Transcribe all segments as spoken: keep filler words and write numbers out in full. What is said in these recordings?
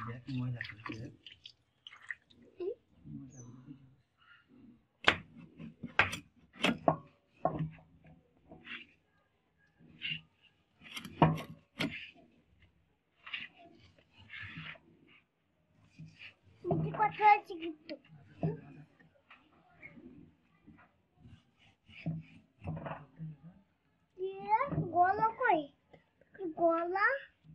কথা আছে কিন্তু গলা কই গলা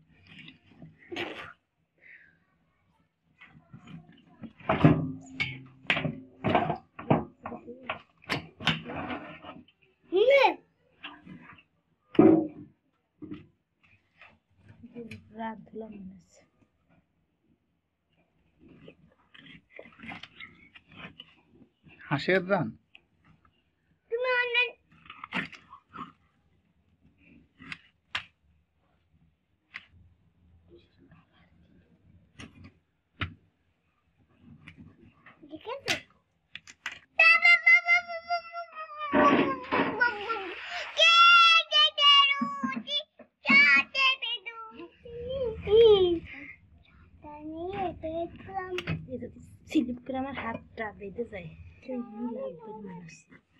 রাত ধুলাম হাঁসের রান স্লিপ করে আমার হাতটা বেঁধে যায় লাগবে মানুষ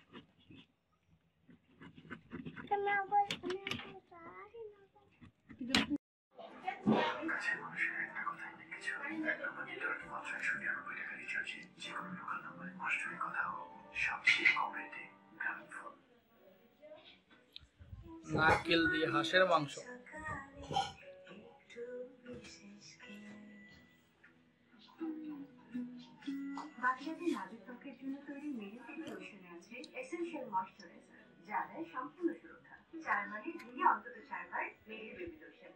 নারকেল দিয়ে হাঁসের মাংস বাচ্চাদের নাজুক ত্বকের জন্য তৈরি মেডিসিন লোশনে আছে এসেনশিয়াল ময়েশ্চারাইজার যা দেয় সম্পূর্ণ সুরক্ষা চার মানে দিনে অন্তত চারবার মেরি বেবি লোশন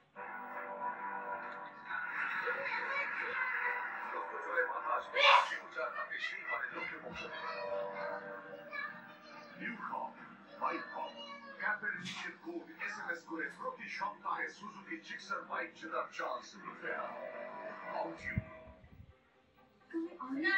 ক্যাপের নিচে কোড এসএমএস করে প্রতি সপ্তাহে সুজুকি জিক্সার বাইক জেতার চান্স লুফেয়া তুমি অনেক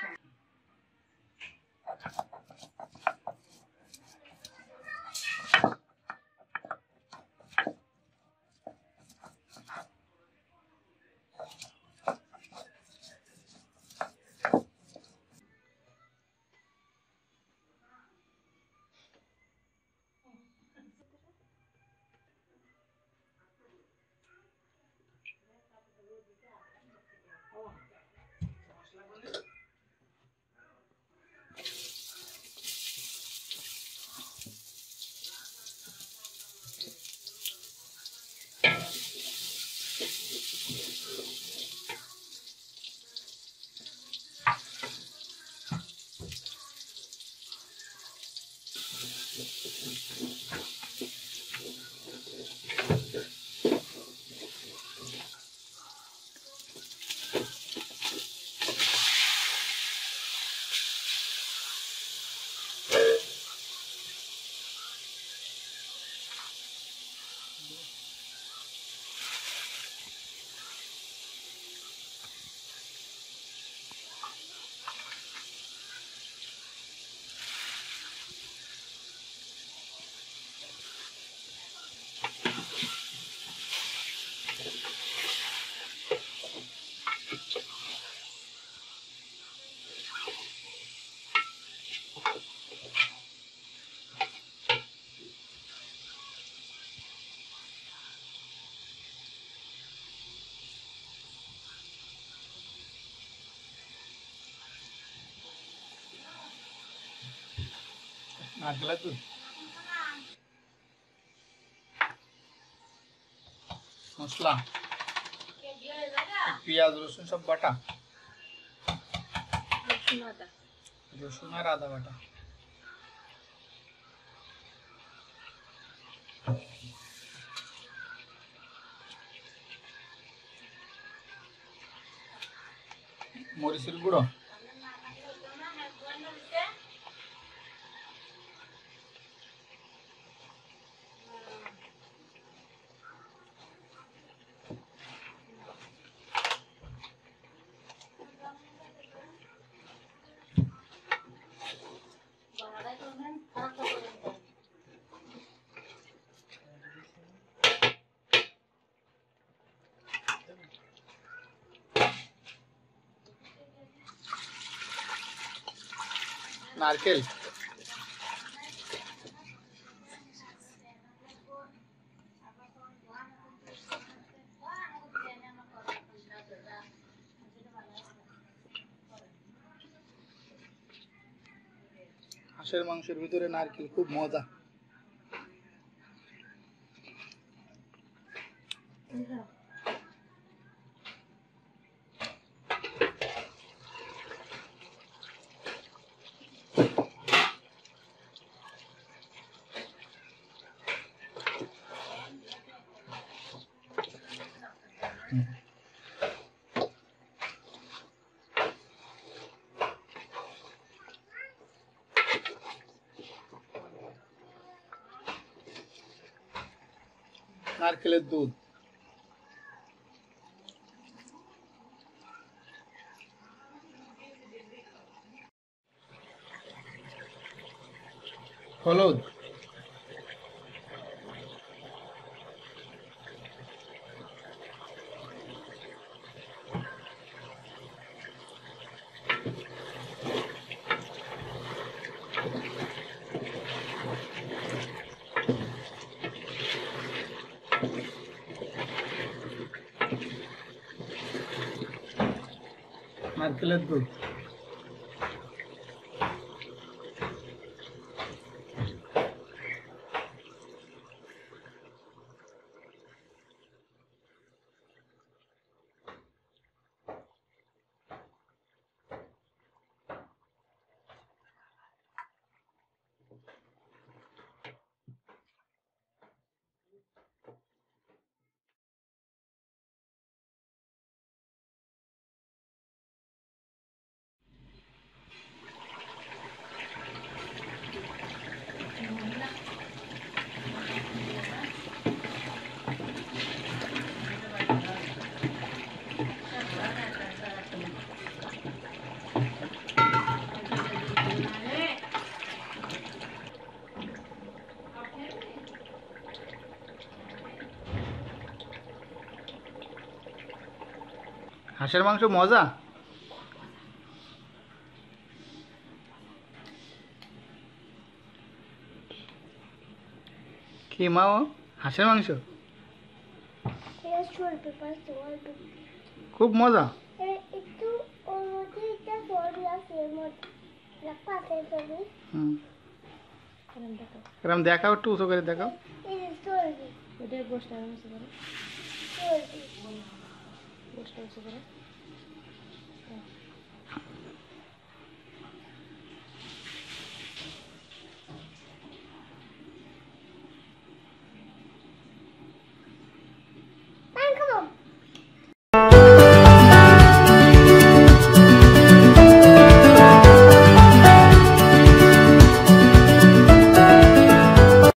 নারকেলের দুধ মশলা পেঁয়াজ রসুন সব বাটা রসুন আর আদা বাটা মরিচের গুঁড়ো নারকেল, হাঁসের মাংসের ভিতরে নারকেল খুব মজা। নারকেলের দুধ, হলুদ, নারকেলের দুধ, হাঁসের মাংস মজা। কি মা, ও হাঁসের মাংস খুব মজা। এরকম দেখাও, একটু উঁচু করে দেখাও। ওটা গোষ্ঠটা উঁচু করে, গোষ্ঠটা উঁচু করে।